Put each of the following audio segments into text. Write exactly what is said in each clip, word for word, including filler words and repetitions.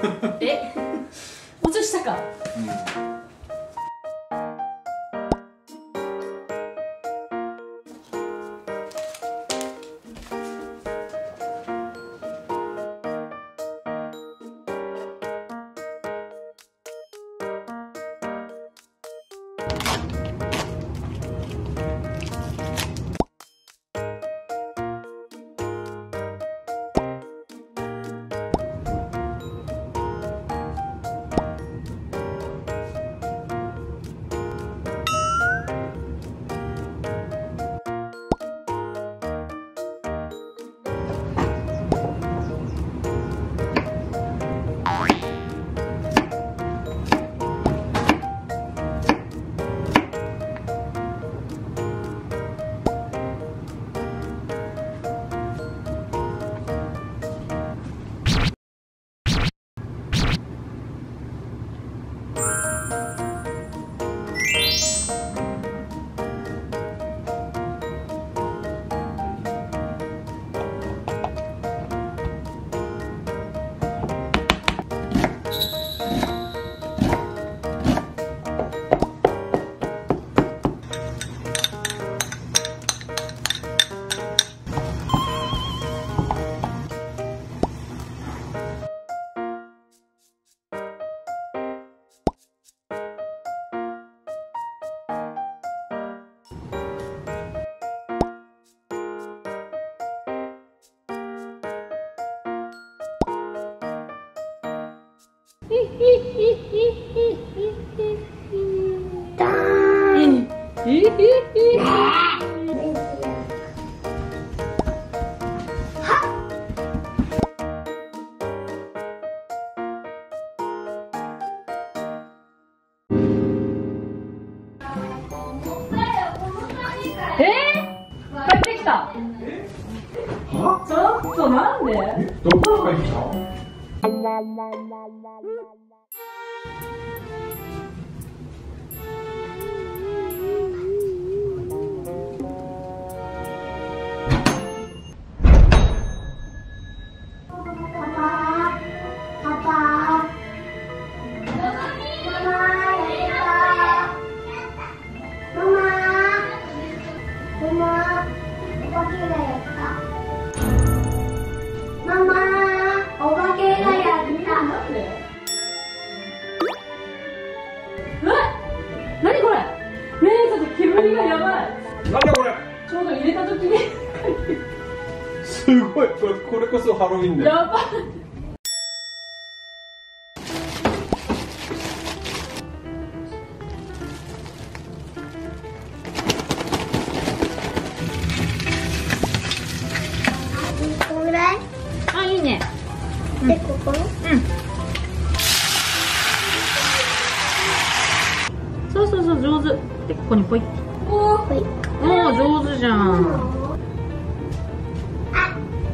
え、もうちょい下か。うん。えー、帰ってきた。は？ちょっとなんで？ どこから帰ってきた？ 何これ？ねえ、ちょっと煙がやばい。 なんだこれ？ ちょうど入れた時にすごい、これ、これこそハロウィンだよ。 やばい。 このぐらい？ あ、いいね。 で、ここ？うん。 そうそうそう、上手。で、ここにポイ。 おー、ポイ。 おー、上手じゃん。 あ。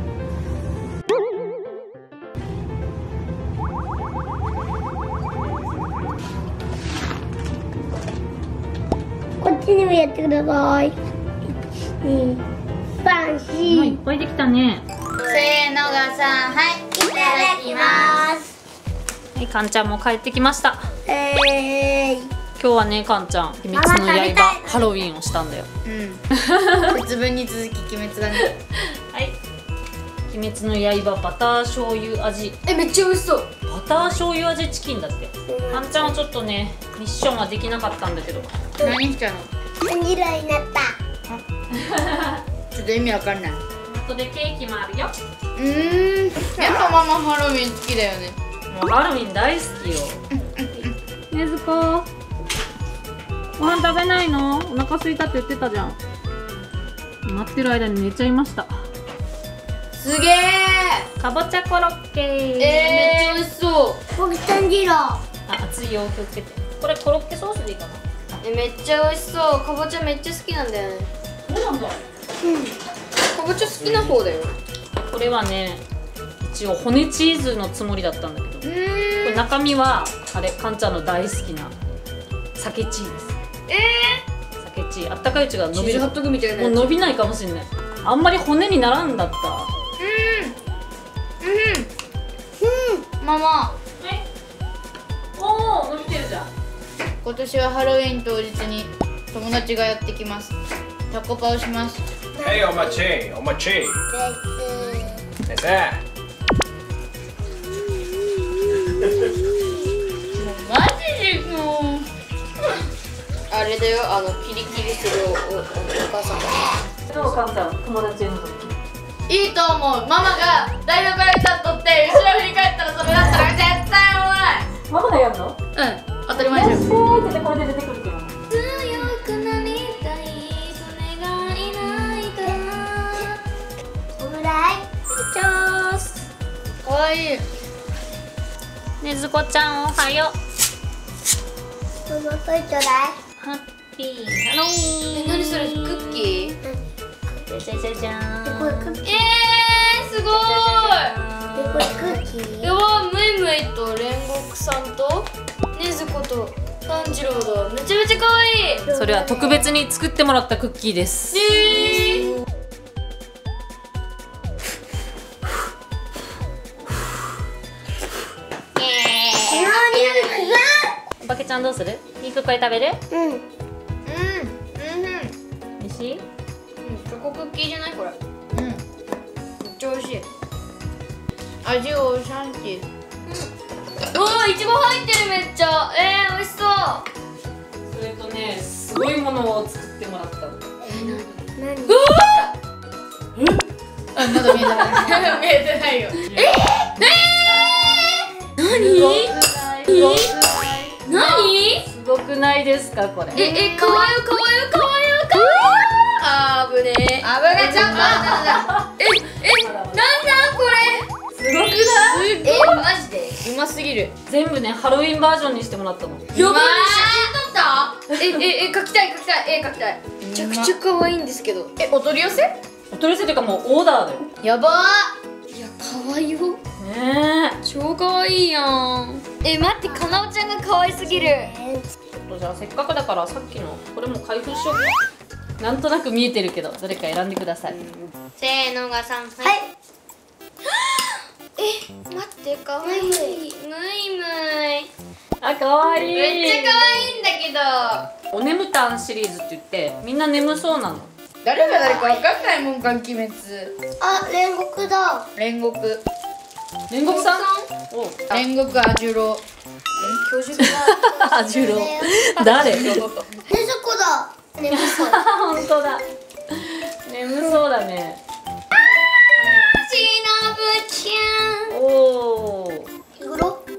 こっちにもやってください。に、さん、し。 もういっぱいできたね。 せーのがさん、はい、いただきます。 はい、かんちゃんも帰ってきました。 えー。 今日はね、かんちゃん、秘密の刃ハロウィンをしたんだよ。 うん。節分に続き鬼滅だね。 はい。鬼滅の刃バター醤油味。 え、めっちゃ美味しそう。 バター醤油味チキンだって。かんちゃんはちょっとね、ミッションはできなかったんだけど。 何しちゃうの？黄色になった。ちょっと意味わかんない。 後でケーキもあるよ。 うーん。やっぱママハロウィン好きだよね。 もうハロウィン大好きよ。ねずこ。ご飯食べないの？お腹空いたって言ってたじゃん。待ってる間に寝ちゃいました。 すげー。 かぼちゃコロッケー。 えー、めっちゃ美味しそう。僕炭治郎。 あ、熱いよ、気をつけて。これコロッケソースでいいかな。 え、めっちゃ美味しそう。かぼちゃめっちゃ好きなんだよね。 そうなんだ。 うん。かぼちゃ好きな方だよ。 これはね、一応骨チーズのつもりだったんだけど、これ中身はあれ、かんちゃんの大好きな鮭チーです。 えー、鮭チー、あったかいうちが伸びる。 チーズハットグみたいなやつ。 もう伸びないかもしれない。あんまり骨にならんだった。 うんうんうん。ママ、 はい、 今年はハロウィン当日に友達がやってきます。タコパをします。 はい、お待ち、お待ち。先生。 マジでもう。あれだよ、あのキリキリするおおお母さんが。 どうかんちゃん、友達呼ぶといいと思う。ママが台所に立っとって後ろ振り返ったらそれだったら絶対おもろい。 ママがやるの？ うん、当たり前じゃん。 せーってこれで出てくるけど。 強くなりたい、それがいないからオムライチャース。 かわいい。 ねずこちゃんおはよう。 ストマトちょうだい。 ハッピーハロウィーン。 え、何それ、クッキー？ じゃじゃじゃじゃでーん。 これクッキー。 えー、すごでこれクッキーい。 ー。 やば、ムイムイと煉獄さんとねずこと炭治郎だ。めちゃめちゃかわいい。 それは特別に作ってもらったクッキーです。 えーおばけちゃんどうする？肉これ食べる？ うん。 うん、うん、うん。 美味しい？ チョコクッキーじゃないこれ。うん。めっちゃ美味しい。味をシャンティ。うん。おお、いちご入ってるめっちゃ。えー、美味しそう。 それとね、すごいものを作ってもらったの。 何？ うわあ、まだ見えてない。見えてないよ。ええー、何？何？ すごくないですかこれ？ え、え、かわよかわよかわよかわよ。あぶねえ。危ない、ちょっと待って。え、え、なんだこれ。 すごくない？ え、マジでうますぎる。 全部ね、ハロウィンバージョンにしてもらったの。 やばい、写真撮った？え、え、え、描きたい描きたい、絵描きたい。めちゃくちゃ可愛いんですけど。え、お取り寄せ？ お取り寄せというかもうオーダーだよ。 やばー。いや、可愛いよ。 ねえ。 超可愛いやん。え、待って、かなおちゃんが可愛すぎる。 ちょっとじゃあせっかくだからさっきのこれも開封しようか。なんとなく見えてるけどどれか選んでください。 せーのがさん。はい。え、待って、可愛い。むいむい。 あ、かわいい。 めっちゃ可愛いんだけど。 おねむたんシリーズって言ってみんな眠そうなの。 誰が誰かわかんないもんか、鬼滅。 あ、煉獄だ。 煉獄。 煉獄さん？お、 煉獄アジュロ。え、教授が。 あ、ジュロ。誰？ ねずこだ。眠そう。 本当だ。眠そうだね。 しのぶちゃん。 おお。 いぐろ？ おいぐらいぐ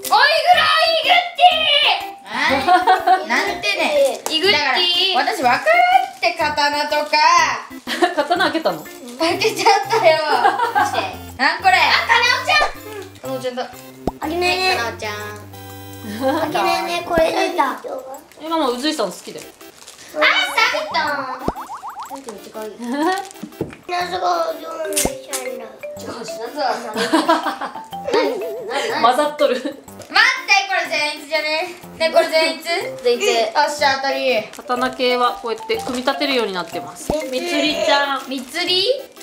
って。なんてね。いぐって。私わからんって刀とか。 刀開けたの？ 開けちゃったよ。なんこれ。あ、かなおちゃん。かなおちゃんだ。 あげないね。 かなおちゃん。 あげないね。これ出た。 今もうずいさん好きだよ。 あ、サビトン。 なんて短い。なぜか上手にしちゃうんだ。 違うし、夏はさ。何？何？ 混ざっとる。 待って、これ善逸じゃね？ね、これ善逸？善逸。あっしゃ、当たり。 刀系はこうやって組み立てるようになってます。みつりちゃん。 みつり？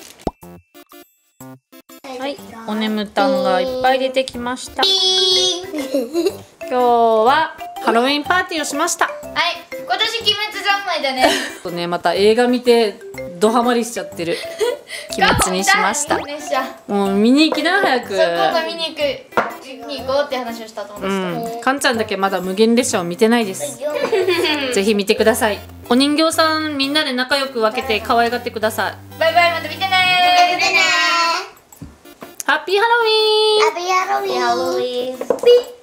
はい、おねむたんがいっぱい出てきました。今日はハロウィンパーティーをしました。 はい、今年鬼滅三昧だね。 とね、また映画見てドハマりしちゃってる鬼滅にしました。もう見に行きな早く。 そう、今度見に行くに行こうって話をしたと思うんですけど、 うん、かんちゃんだけまだ無限列車を見てないです。ぜひ見てください。お人形さんみんなで仲良く分けて可愛がってください。 バイバイ、また見てねー。 見てねハッピーハロウィーン。 ー。ハッピーハロウィーン。 ハロウィーン。 ピッ。